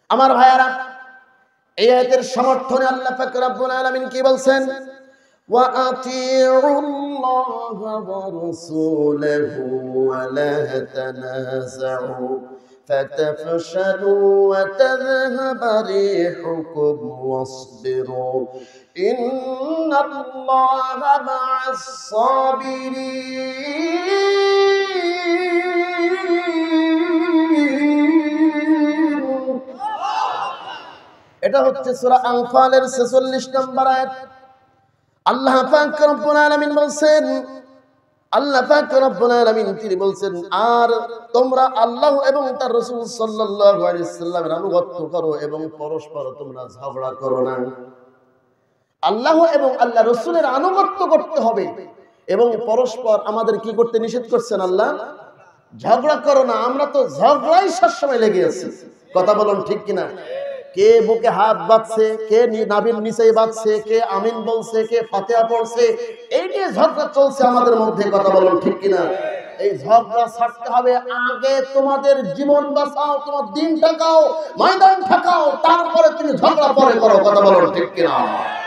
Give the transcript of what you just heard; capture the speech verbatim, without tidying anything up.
আমার ভাইয়ারা, এই আয়াতের সমর্থনে আল্লাহ পাক রব্বুল আলামিন কি বলছেন? ওয়া আতিউল্লাহা ওয়া রাসূলাহু ওয়া লা তানাযাউ ফাতাফশালু ওয়া তাযহাবা রিহুকুম ওয়াসবিরু ইন্নাল্লাহা মা'আস সাবিরিন। এটা হচ্ছে সূরা আনফালের ছেচল্লিশ নম্বর আয়াত। আল্লাহ পাক রব্বুল আলামিন বলছেন, আল্লাহ পাক রব্বুল আলামিন তিনি বলছেন, আর তোমরা আল্লাহ এবং তার রাসূল সাল্লাল্লাহু আলাইহি ওয়াসাল্লামের আনুগত্য করো এবং পরস্পর তোমরা ঝগড়া করো না। আল্লাহ এবং আল্লাহ রাসূলের আনুগত্য করতে হবে এবং পরস্পর আমাদের কি করতে নিষেধ করছেন আল্লাহ? ঝগড়া করো না। আমরা তো ঝগড়াই সবসময় লেগে আছি। কথা বলুন ঠিক কিনা? কে বুকে হাত বাঁধছে, কে নাভির নিচে বাঁধছে, কে আমিন বলছে, কে ফাতিহা পড়ছে, এই নিয়ে ঝগড়া চলছে আমাদের মধ্যে। কথা বলুন ঠিক কিনা? এই ঝগড়া ছাড়তে হবে। আগে তোমাদের জীবন বাঁচাও, তোমার দিন ঠাকাও, ময়দান ঠাকাও, তারপরে তুমি ঝগড়া পরে করো। কথা বলুন ঠিক কিনা?